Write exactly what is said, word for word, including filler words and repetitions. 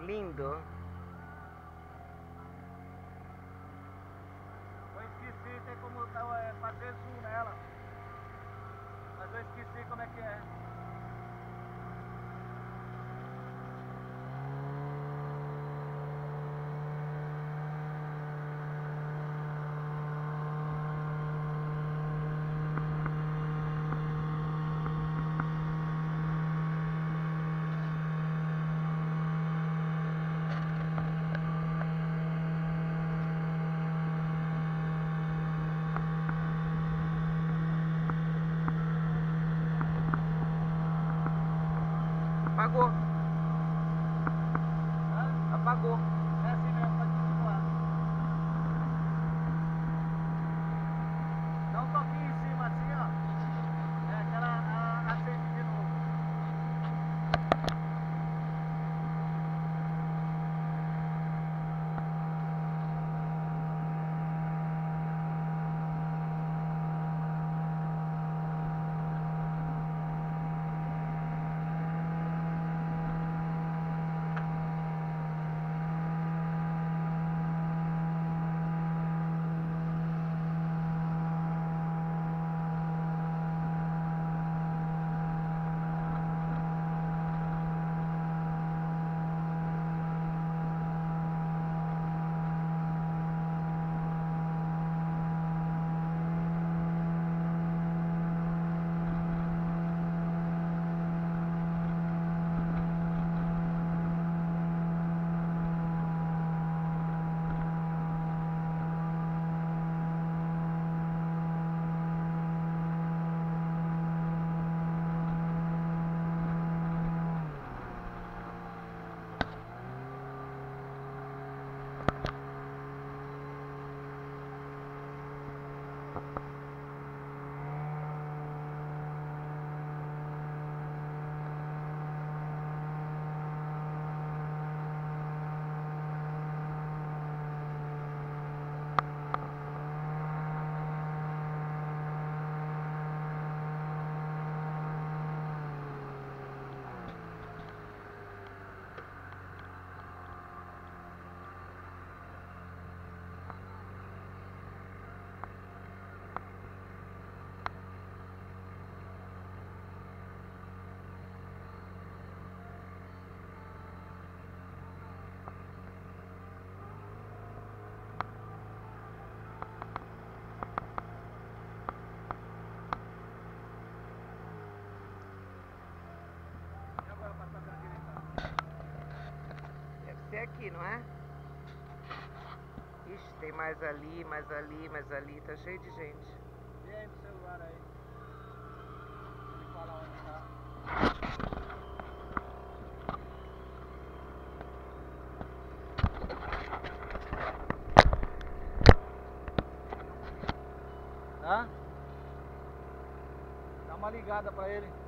Lindo. Eu esqueci, tem como é, fazer zoom nela. Mas eu esqueci como é que é. Apagou. Hã? Apagou. É assim mesmo, pode continuar. Dá um toquinho em cima assim, ó. É aquela, a, acende de novo. Deve ser aqui, não é? Ixi, tem mais ali, mais ali, mais ali. Tá cheio de gente. Vê aí no celular aí. Me fala onde tá. Hã? Dá uma ligada pra ele.